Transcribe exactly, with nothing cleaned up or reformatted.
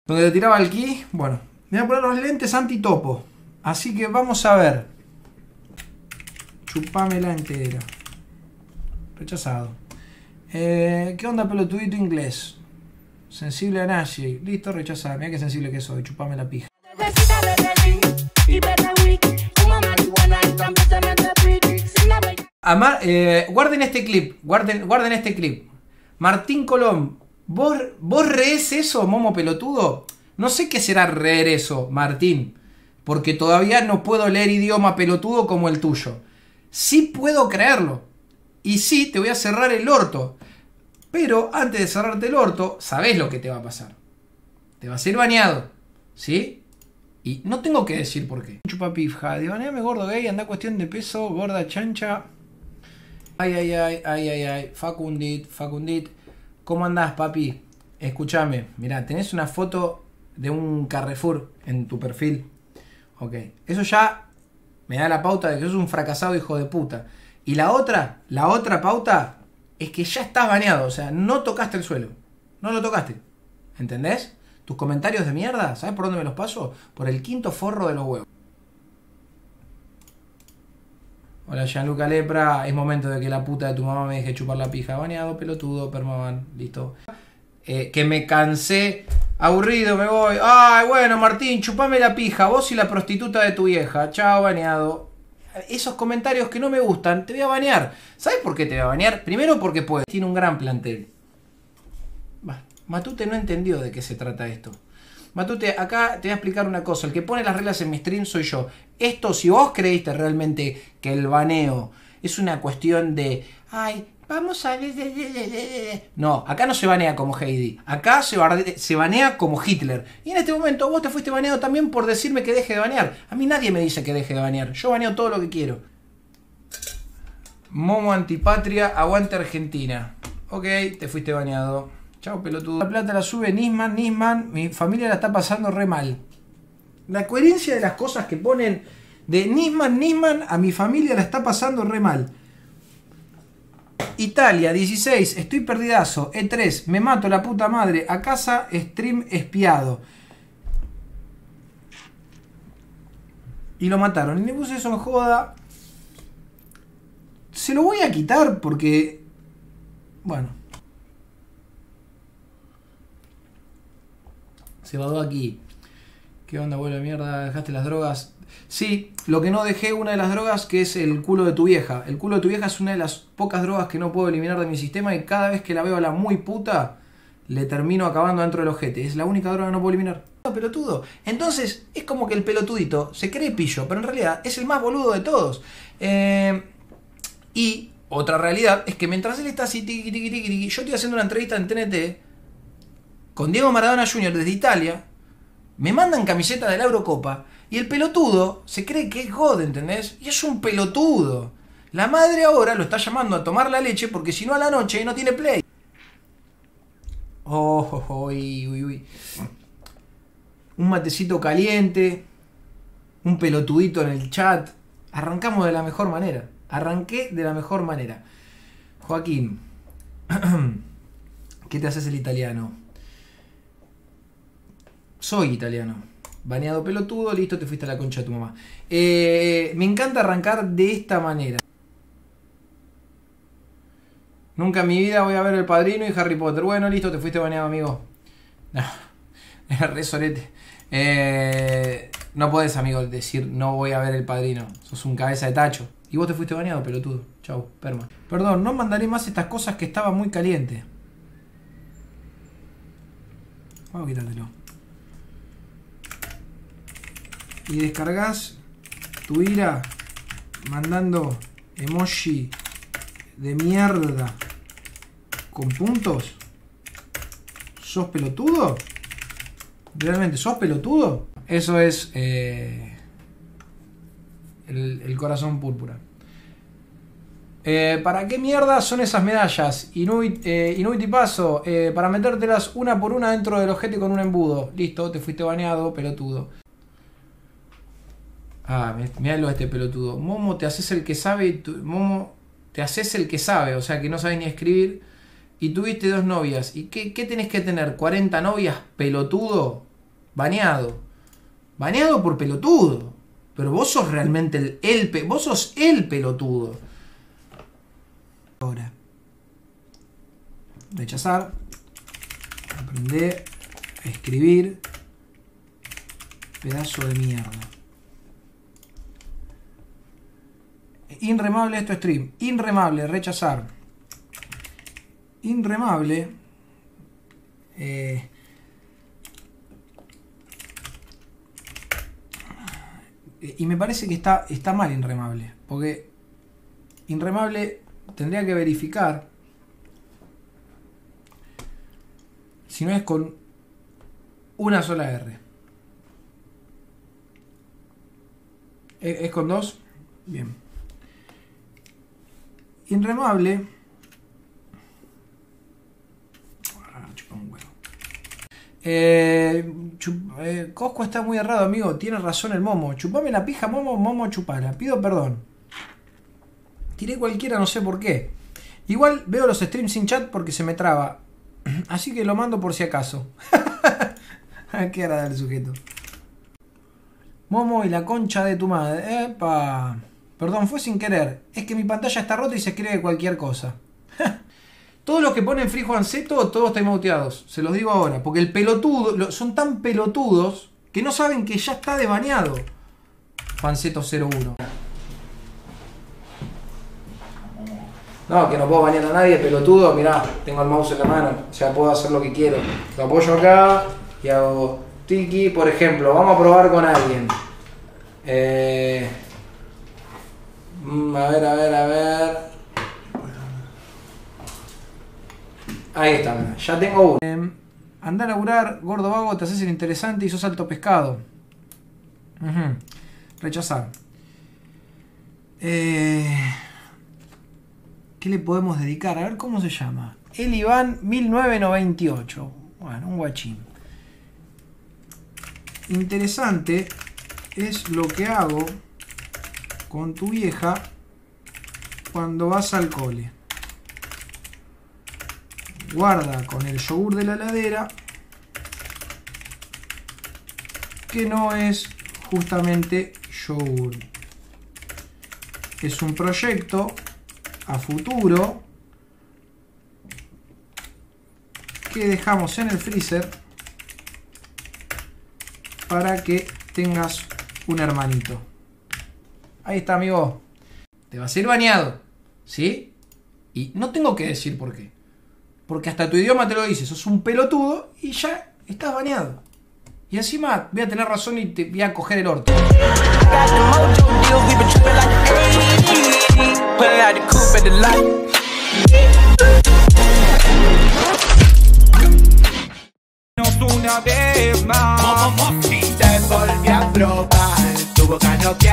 Donde te tiraba el ki. Bueno, me voy a poner los lentes antitopo. Así que vamos a ver. Chupámela entera. Rechazado. Eh, ¿Qué onda, pelotudito inglés? Sensible a Nashi. Listo, rechazado. Mira qué sensible que soy. Chupame la pija. Amar, eh, guarden este clip. Guarden, guarden este clip. Martín Colón. ¿Vos, ¿Vos rees eso, momo pelotudo? No sé qué será reer eso, Martín. Porque todavía no puedo leer idioma pelotudo como el tuyo. Sí puedo creerlo. Y sí, te voy a cerrar el orto. Pero antes de cerrarte el orto, sabés lo que te va a pasar. Te vas a ir bañado. ¿Sí? Y no tengo que decir por qué. Chupa pija. Divaneame gordo gay, anda cuestión de peso, gorda chancha. Ay, ay, ay, ay, ay, ay. Facundit, Facundit. ¿Cómo andás, papi? Escúchame. Mirá, tenés una foto de un Carrefour en tu perfil. Ok. Eso ya me da la pauta de que sos un fracasado hijo de puta. Y la otra, la otra pauta es que ya estás baneado. O sea, no tocaste el suelo. No lo tocaste. ¿Entendés? Tus comentarios de mierda, ¿sabes por dónde me los paso? Por el quinto forro de los huevos. Hola, Gianluca Lepra. Es momento de que la puta de tu mamá me deje chupar la pija. Baneado, pelotudo, permaban. Listo. Eh, que me cansé. Aburrido, me voy. Ay, bueno, Martín, chupame la pija. Vos y la prostituta de tu vieja. Chao, baneado. Esos comentarios que no me gustan, te voy a banear. ¿Sabes por qué te voy a banear? Primero porque puede. Tiene un gran plantel. Bah, Matute no entendió de qué se trata esto. Matute, acá te voy a explicar una cosa. El que pone las reglas en mi stream soy yo. Esto, si vos creíste realmente que el baneo es una cuestión de... Ay, vamos a... No, acá no se banea como Heidi. Acá se, barde... se banea como Hitler. Y en este momento vos te fuiste baneado también por decirme que deje de banear. A mí nadie me dice que deje de banear. Yo baneo todo lo que quiero. Momo antipatria, aguante Argentina. Ok, te fuiste baneado. Chao, pelotudo. La plata la sube Nisman, Nisman. Mi familia la está pasando re mal. La coherencia de las cosas que ponen de Nisman, Nisman, a mi familia la está pasando re mal. Italia, dieciséis, estoy perdidazo. E tres, me mato la puta madre. A casa, stream espiado. Y lo mataron. Y le puse eso en joda. Se lo voy a quitar porque... Bueno. Se vadó aquí. ¿Qué onda, abuelo de mierda? ¿Dejaste las drogas? Sí, lo que no dejé, una de las drogas, que es el culo de tu vieja. El culo de tu vieja es una de las pocas drogas que no puedo eliminar de mi sistema y cada vez que la veo a la muy puta, le termino acabando dentro del ojete. Es la única droga que no puedo eliminar. No, pelotudo. Entonces, es como que el pelotudito se cree pillo, pero en realidad es el más boludo de todos. Eh, y otra realidad es que mientras él está así, tiqui, tiqui, tiqui, tiqui, yo estoy haciendo una entrevista en T N T con Diego Maradona junior desde Italia. Me mandan camiseta de la Eurocopa y el pelotudo se cree que es God, ¿entendés? Y es un pelotudo. La madre ahora lo está llamando a tomar la leche porque si no a la noche no tiene play. Oh, oh, oh, uy, uy, uy. Un matecito caliente, un pelotudito en el chat. Arrancamos de la mejor manera. Arranqué de la mejor manera. Joaquín, ¿qué te haces el italiano? Soy italiano. Baneado pelotudo, listo, te fuiste a la concha de tu mamá. Eh, me encanta arrancar de esta manera. Nunca en mi vida voy a ver El Padrino y Harry Potter. Bueno, listo, te fuiste baneado, amigo. No, era re sorete. Eh, no podés, amigo, decir no voy a ver El Padrino. Sos un cabeza de tacho. Y vos te fuiste baneado, pelotudo. Chau, perma. Perdón, no mandaré más estas cosas que estaba muy caliente. Vamos a quitártelo. Y descargas tu ira mandando emoji de mierda con puntos. ¿Sos pelotudo? ¿Realmente sos pelotudo? Eso es eh, el, el corazón púrpura. Eh, ¿Para qué mierda son esas medallas? Inuit, eh, Inuit y Paso, eh, para metértelas una por una dentro del ojete con un embudo. Listo, te fuiste baneado, pelotudo. Ah, miralo a este pelotudo. Momo, te haces el que sabe. Y tu, Momo, te haces el que sabe. O sea que no sabes ni escribir. Y tuviste dos novias. ¿Y qué, qué tenés que tener? ¿cuarenta novias, pelotudo? baneado. Baneado por pelotudo. Pero vos sos realmente el, el pe, vos sos el pelotudo. Ahora. Rechazar. Aprender a escribir. Pedazo de mierda. Inremable esto stream. Inremable, rechazar. Inremable. Eh, y me parece que está, está mal Inremable. Porque Inremable tendría que verificar si no es con una sola R. ¿Es, es con dos? Bien. Inremable. Ah, chupa un huevo. Eh, chup, eh, Cosco está muy errado, amigo. Tiene razón el Momo. Chupame la pija, Momo, Momo, chupala. Pido perdón. Tiré cualquiera, no sé por qué. Igual veo los streams sin chat porque se me traba. Así que lo mando por si acaso. Qué agradable el sujeto. Momo y la concha de tu madre. Epa. Perdón, fue sin querer. Es que mi pantalla está rota y se escribe cualquier cosa. Todos los que ponen Free Juanceto, todos están muteados. Se los digo ahora. Porque el pelotudo, son tan pelotudos que no saben que ya está desbaneado. Juanceto cero uno. No, que no puedo banear a nadie, pelotudo. Mirá, tengo el mouse en la mano. O sea, puedo hacer lo que quiero. Lo apoyo acá y hago tiki. Por ejemplo, vamos a probar con alguien. Eh... A ver, a ver, a ver. Ahí está, ya tengo uno. Eh, anda a laburar, gordo vago, te haces el interesante y sos alto pescado. Uh-huh. Rechazar. Eh, ¿Qué le podemos dedicar? A ver cómo se llama. El Iván mil novecientos noventa y ocho. Bueno, un guachín. Interesante es lo que hago con tu vieja cuando vas al cole. Guarda con el yogur de la heladera, que no es justamente yogur. Es un proyecto a futuro que dejamos en el freezer para que tengas un hermanito. Ahí está, amigo. Te vas a ir baneado, ¿sí? Y no tengo que decir por qué. Porque hasta tu idioma te lo dice. Sos un pelotudo y ya estás baneado. Y encima voy a tener razón y te voy a coger el orto. Una vez más te volví a probar tu boca no